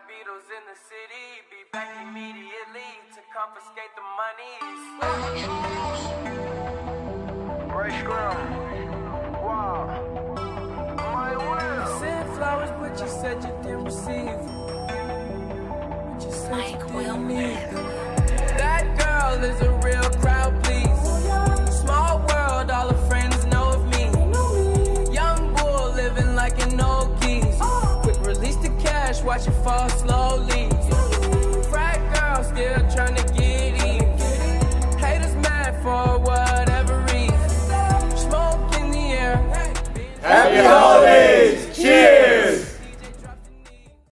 Beatles in the city, be back immediately to confiscate the monies. Right scrum. Wow. My will. You sent flowers, but you said you didn't receive them. But you said you didn't need them.